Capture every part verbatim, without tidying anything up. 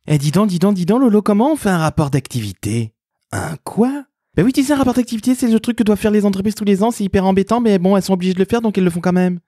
Eh dis donc, dis donc, dis donc, Lolo, comment on fait un rapport d'activité? Un quoi? Ben oui, tu sais, un rapport d'activité, c'est le truc que doivent faire les entreprises tous les ans, c'est hyper embêtant, mais bon, elles sont obligées de le faire, donc elles le font quand même.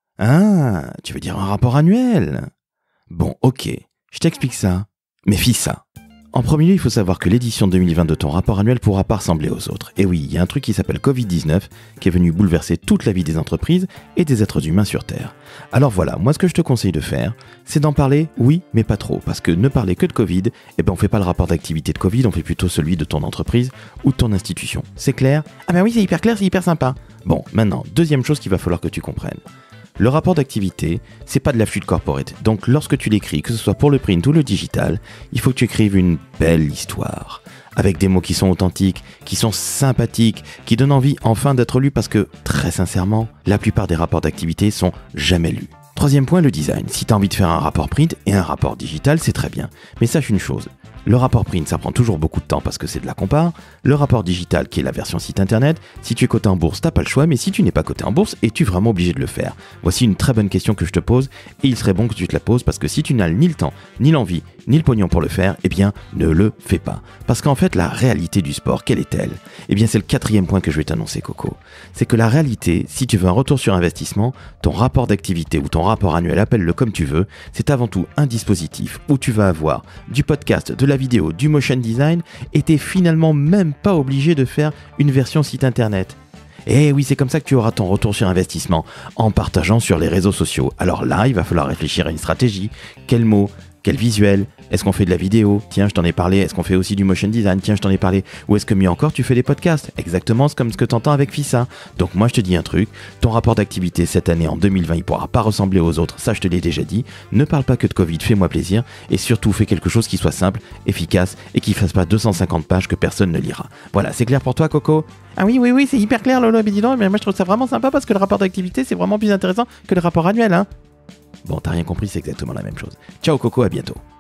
Ah, tu veux dire un rapport annuel? Bon, ok, je t'explique ça. Méfie ça. En premier lieu, il faut savoir que l'édition deux mille vingt de ton rapport annuel pourra pas ressembler aux autres. Et oui, il y a un truc qui s'appelle covid dix-neuf, qui est venu bouleverser toute la vie des entreprises et des êtres humains sur Terre. Alors voilà, moi ce que je te conseille de faire, c'est d'en parler, oui, mais pas trop, parce que ne parler que de Covid, eh ben on fait pas le rapport d'activité de Covid, on fait plutôt celui de ton entreprise ou de ton institution. C'est clair? Ah ben oui, c'est hyper clair, c'est hyper sympa. Bon, maintenant, deuxième chose qu'il va falloir que tu comprennes. Le rapport d'activité, c'est pas de la flûte corporate. Donc lorsque tu l'écris, que ce soit pour le print ou le digital, il faut que tu écrives une belle histoire. Avec des mots qui sont authentiques, qui sont sympathiques, qui donnent envie enfin d'être lus parce que, très sincèrement, la plupart des rapports d'activité sont jamais lus. Troisième point, le design. Si tu as envie de faire un rapport print et un rapport digital, c'est très bien. Mais sache une chose. Le rapport print, ça prend toujours beaucoup de temps parce que c'est de la compare. Le rapport digital, qui est la version site internet, si tu es coté en bourse, t'as pas le choix, mais si tu n'es pas coté en bourse, es-tu vraiment obligé de le faire? Voici une très bonne question que je te pose, et il serait bon que tu te la poses parce que si tu n'as ni le temps, ni l'envie, ni le pognon pour le faire, eh bien, ne le fais pas. Parce qu'en fait, la réalité du sport, quelle est-elle? Eh bien, c'est le quatrième point que je vais t'annoncer, Coco. C'est que la réalité, si tu veux un retour sur investissement, ton rapport d'activité ou ton rapport annuel, appelle-le comme tu veux, c'est avant tout un dispositif où tu vas avoir du podcast, de la vidéo, du motion design, et t'es finalement même pas obligé de faire une version site internet. Et oui, c'est comme ça que tu auras ton retour sur investissement, en partageant sur les réseaux sociaux. Alors là, il va falloir réfléchir à une stratégie. Quel mot? Quel visuel? Est-ce qu'on fait de la vidéo? Tiens, je t'en ai parlé. Est-ce qu'on fait aussi du motion design? Tiens, je t'en ai parlé. Ou est-ce que mieux encore, tu fais des podcasts? Exactement comme ce que t'entends avec Fissa. Donc moi, je te dis un truc. Ton rapport d'activité cette année, en deux mille vingt, il pourra pas ressembler aux autres. Ça, je te l'ai déjà dit. Ne parle pas que de Covid, fais-moi plaisir. Et surtout, fais quelque chose qui soit simple, efficace et qui fasse pas deux cent cinquante pages que personne ne lira. Voilà, c'est clair pour toi, Coco? Ah oui, oui, oui, c'est hyper clair, Lolo. Mais dis donc, mais moi, je trouve ça vraiment sympa parce que le rapport d'activité, c'est vraiment plus intéressant que le rapport annuel, hein. Bon, t'as rien compris, c'est exactement la même chose. Ciao Coco, à bientôt.